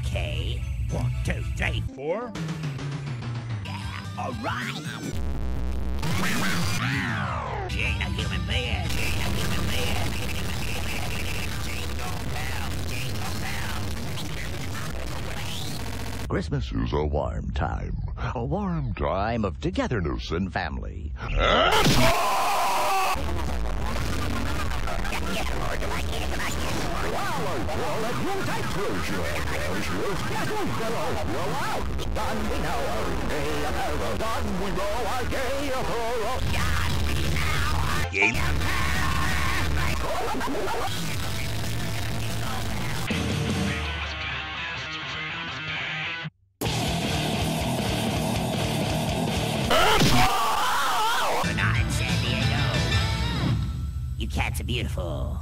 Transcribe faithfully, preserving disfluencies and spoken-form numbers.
Okay. One, two, three, four. Yeah, all right. She ain't a human being. She ain't a human being. Jingle bells, jingle bells. Christmas is a warm time. A warm time of togetherness and family. Good night, San Diego. You cats are beautiful.